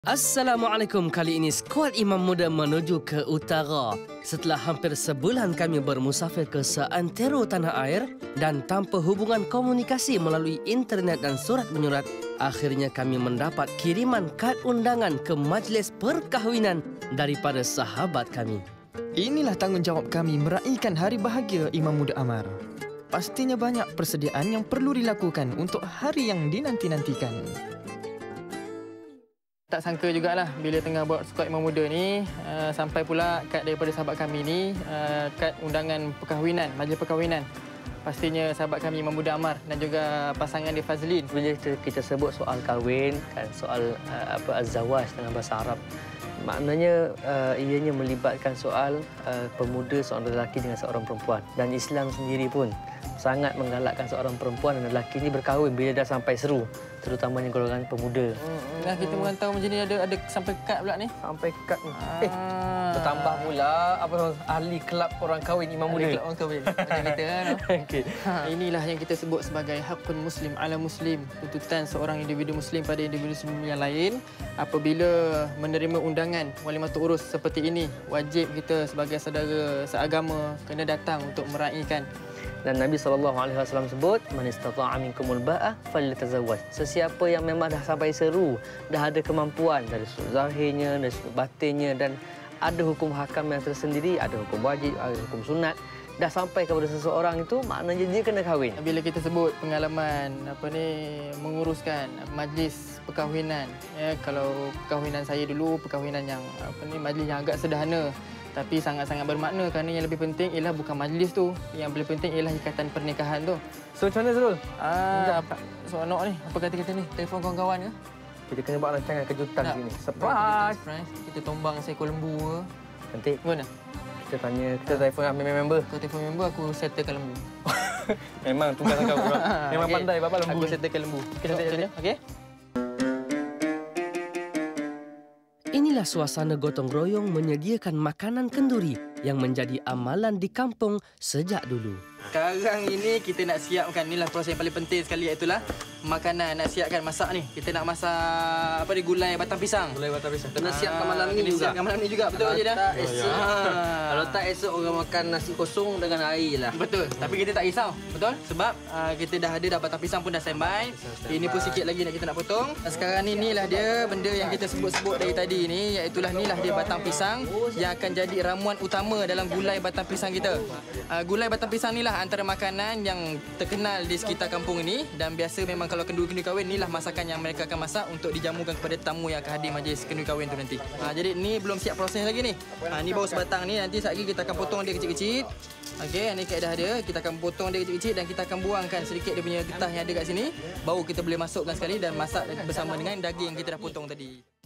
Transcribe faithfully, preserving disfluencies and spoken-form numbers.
Assalamualaikum. Kali ini skuad Imam Muda menuju ke utara. Setelah hampir sebulan kami bermusafir ke seantero tanah air dan tanpa hubungan komunikasi melalui internet dan surat menyurat, akhirnya kami mendapat kiriman kad undangan ke majlis perkahwinan daripada sahabat kami. Inilah tanggungjawab kami meraihkan hari bahagia Imam Muda Amar. Pastinya banyak persediaan yang perlu dilakukan untuk hari yang dinanti-nantikan. Tak sangka jugalah bila tengah buat skuad Imam Muda ni, uh, sampai pula kad daripada sahabat kami ni, uh, kad undangan perkahwinan, majlis perkahwinan. Pastinya sahabat kami Imam Muda Amar dan juga pasangan dia Fazlin. Bila kita, kita sebut soal kahwin, kan, soal uh, apa az-zawaj dalam bahasa Arab, maknanya uh, ianya melibatkan soal uh, pemuda seorang lelaki dengan seorang perempuan. Dan Islam sendiri pun sangat menggalakkan seorang perempuan dan lelaki ini berkahwin bila dah sampai seru, terutamanya golongan pemuda. Hmm, nah, kita merantau macam ni ada ada sampai kad pula ni. Sampai kad ni. Ah. Eh, bertambah pula apa ahli kelab orang kahwin Imam Muda. Ahli kelab orang kahwin. Macam kita kan. Okey. Ha, inilah yang kita sebut sebagai hakun muslim ala muslim, tuntutan seorang individu muslim pada individu muslim yang lain. Apabila menerima undangan walimatul urus seperti ini, wajib kita sebagai saudara seagama kena datang untuk meraihkan. Dan Nabi sallallahu alaihi wasallam sebut, "Man istata'a minkumul ba'ah falyatazawwaj." Sesiapa yang memang dah sampai seru, dah ada kemampuan dari sudut zahirnya, dari sudut batinnya, dan ada hukum hakam yang tersendiri, ada hukum wajib, ada hukum sunat, dah sampai kepada seseorang itu, maknanya dia kena kahwin. Bila kita sebut pengalaman apa ni menguruskan majlis perkahwinan, ya, kalau perkahwinan saya dulu perkahwinan yang apa ni majlis yang agak sederhana, tapi sangat-sangat bermakna kerana yang lebih penting ialah bukan majlis tu. Yang paling penting ialah ikatan pernikahan tu. So, macam mana Zul? Ah, apa seronok ni? Apa kata-kata ni? Telefon kawan-kawan ke? Kita kena buat rancangan kejutan Tak. sini. Kita Surprise! surprise. Kita tombang seekor lembu ke? Cantik. Mana? Kita tanya, kita telefon member-member. Kau telefon member, aku settlekan lembu. Memang tugas kau. Memang Okey. pandai bapak lembu. Aku settlekan lembu. Kita Cantik, tengok, okey? Inilah suasana gotong royong menyediakan makanan kenduri yang menjadi amalan di kampung sejak dulu. Sekarang ini kita nak siapkan, inilah proses yang paling penting sekali, iaitulah makanan. Nak siapkan masak ni. Kita nak masak apa ni, gulai batang pisang. Gulai batang pisang. Kena siapkan malam ni juga. Siapkan malam ni juga, betul je dah. Tak esok. Ah. Kalau tak esok orang makan nasi kosong dengan air lah. Betul. Tapi kita tak risau. Betul? Sebab uh, kita dah ada dah batang pisang pun dah standby. Ini pun sikit lagi nak kita nak potong. Sekarang ni inilah dia benda yang kita sebut-sebut dari tadi ni, iaitulah inilah dia batang pisang yang akan jadi ramuan utama dalam gulai batang pisang kita. Uh, gulai batang pisang ni lah antara makanan yang terkenal di sekitar kampung ini, dan biasa memang kalau kenduri-kenduri kahwin inilah masakan yang mereka akan masak untuk dijamukan kepada tamu yang akan hadir majlis kenduri kahwin tu nanti. Uh, jadi ni belum siap proses lagi ni. Uh, ni baru sebatang ni, nanti sekejap lagi kita akan potong dia kecil-kecil. Okey, ini kaedah dia. Kita akan potong dia kecil-kecil dan kita akan buangkan sedikit dia punya getah yang ada kat sini. Baru kita boleh masukkan sekali dan masak bersama dengan daging yang kita dah potong tadi.